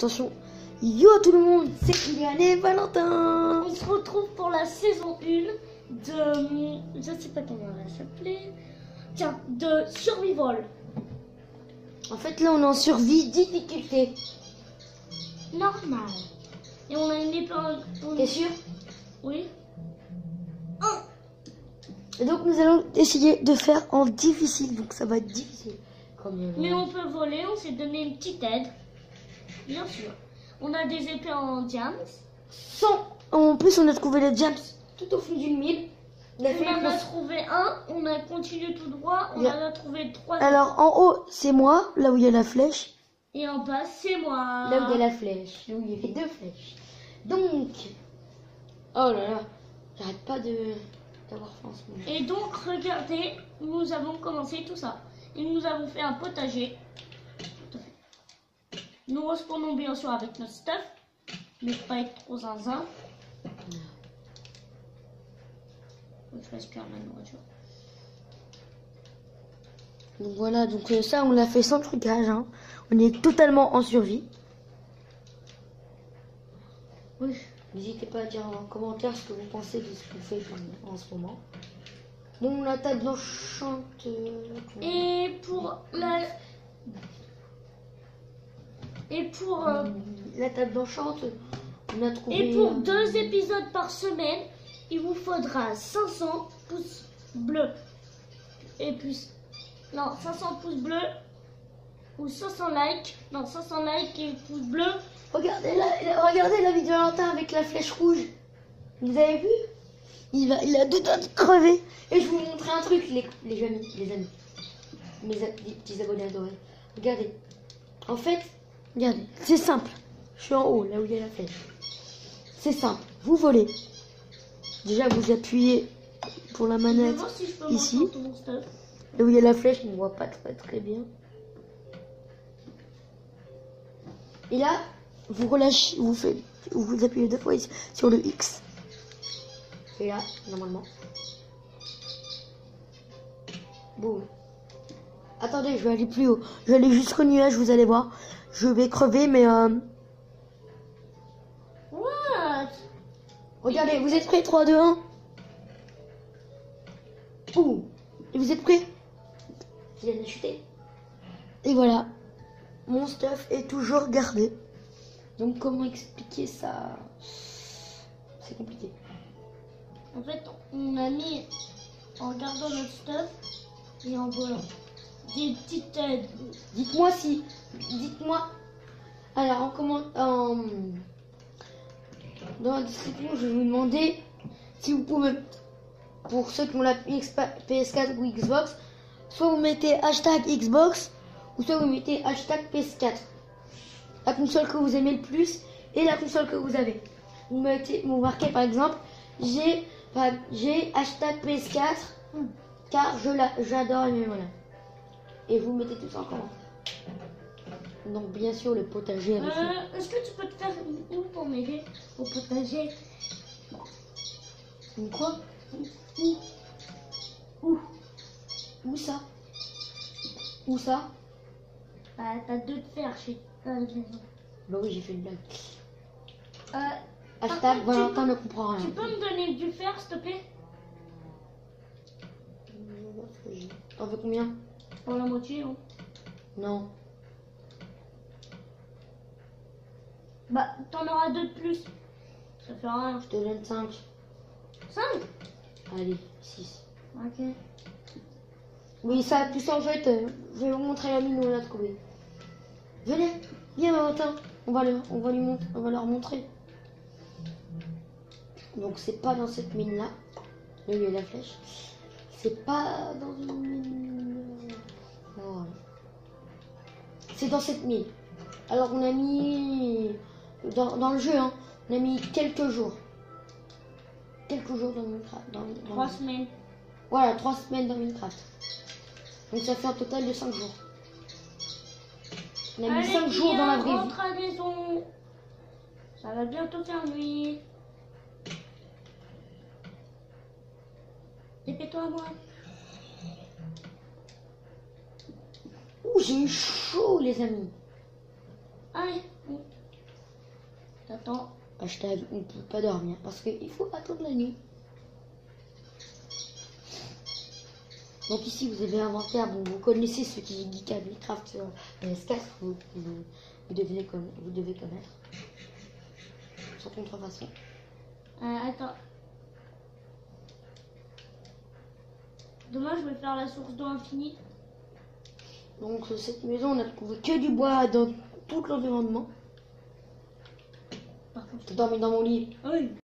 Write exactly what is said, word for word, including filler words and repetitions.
attention. Yo tout le monde, c'est Kylian et Valentin. On se retrouve pour la saison un de... Je sais pas comment elle va s'appeler. Tiens, de Survival. En fait là on est en survie difficulté. Normal. Et on a une épée en... T'es sûr? Oui. Et donc nous allons essayer de faire en difficile, donc ça va être difficile. Comme... Mais on peut voler, on s'est donné une petite aide. Bien sûr. On a des épées en diams. Sans... En plus on a trouvé les diams tout au fond d'une mine. On en a trouvé un, on a continué tout droit, on Yeah. en a trouvé trois. Alors en haut c'est moi, là où il y a la flèche. Et en bas c'est moi. Là où il y a la flèche, là où il y avait deux flèches. Donc... Oh là là, j'arrête pas de... d'avoir faim en ce moment. Et donc regardez, nous avons commencé tout ça. Et nous avons fait un potager. Tout à fait. Nous respawnons bien sûr avec notre stuff, mais pas être trop zinzin. Je respire la nourriture. Donc voilà, donc euh, ça on l'a fait sans trucage, hein. On est totalement en survie. Oui. N'hésitez pas à dire en commentaire ce que vous pensez de ce qu'on fait en, en ce moment. Donc la table d'enchante. Et pour la... Et pour... euh, La table d'enchante, on a trouvé... Et pour euh, deux épisodes par semaine, il vous faudra cinq cents pouces bleus. Et puis... Non, cinq cents pouces bleus. Ou cinq cents likes. Non, cinq cents likes et pouces bleus. Regardez la, regardez la vidéo de Valentin avec la flèche rouge. Vous avez vu? Il, va, il a deux doigts de crever. Et je vais vous montrer un truc, les, les amis, les amis. Mes a- les petits abonnés adorés. Regardez. En fait, regardez, c'est simple. Je suis en haut, là où il y a la flèche. C'est simple. Vous volez. Déjà, vous appuyez pour la Je vais manette voir si je peux ici. monter tout mon stuff. Là où il y a la flèche, on ne voit pas très très bien. Et là, vous relâchez, vous faites, vous appuyez deux fois ici sur le X. Et là, normalement. Boum. Attendez, je vais aller plus haut. Je vais aller jusqu'au nuage, vous allez voir. Je vais crever, mais euh... What? regardez, vous êtes prêts? trois, deux, un. Ouh. Et vous êtes prêts? Il vient de chuter. Et voilà. Mon stuff est toujours gardé. Donc comment expliquer ça? C'est compliqué. En fait, on a mis en gardant notre stuff et en volant des petites aides. Dites-moi si. Dites-moi. Alors en comment en... dans la description, je vais vous demander si vous pouvez, pour ceux qui ont la P S quatre ou Xbox, soit vous mettez hashtag Xbox ou soit vous mettez hashtag P S quatre. La console que vous aimez le plus et la console que vous avez. Vous mettez, vous marquez par exemple, j'ai enfin, j'ai hashtag P S quatre car je la, j'adore et voilà. Et vous mettez tout ça en commentaire. Donc bien sûr le potager avec Euh, Est-ce que tu peux te faire une pour m'aider au potager? une quoi? Où? Où? Où ça? Où ça? Bah, t'as deux de fer chez ta maison. Bah oui, j'ai fait une blague. Euh, Hashtag contre, Valentin tu ne comprend rien. Tu peux me donner du fer, s'il te plaît? T'en veux combien? Pour la moitié, hein. Non. Bah, t'en auras deux de plus. Ça fait rien. Je te donne cinq. cinq? Allez, six. Ok. Oui, ça, tout ça en fait, euh, je vais vous montrer la mine où on l'a trouvé. Venez, viens Valentin. On va, le, on, va lui mont- on va leur montrer. Donc c'est pas dans cette mine là. Là où il y a la flèche. C'est pas dans une mine. Voilà. C'est dans cette mine. Alors on a mis dans, dans le jeu, hein, on a mis quelques jours. Quelques jours dans Minecraft. Dans, dans Trois semaines. Voilà, trois semaines dans Minecraft. Donc ça fait un total de cinq jours. On a mis Allez, cinq jours dans la vraie vie. rentre à la maison. Ça va bientôt faire nuit. Dépêche-toi, moi. Ouh, j'ai eu chaud, les amis. Allez. T'attends. Hashtag on ne peut pas dormir parce qu'il faut attendre la nuit. Donc ici vous avez l'inventaire, bon, vous connaissez ce qui est Geek à Minecraft sur P S quatre, vous, vous, vous, devez, vous devez connaître. Sans contrefaçon. Euh, attends. Demain je vais faire la source d'eau infinie. Donc cette maison on a trouvé que du bois dans tout l'environnement. Par contre, T'as dormi dans mon lit. oui.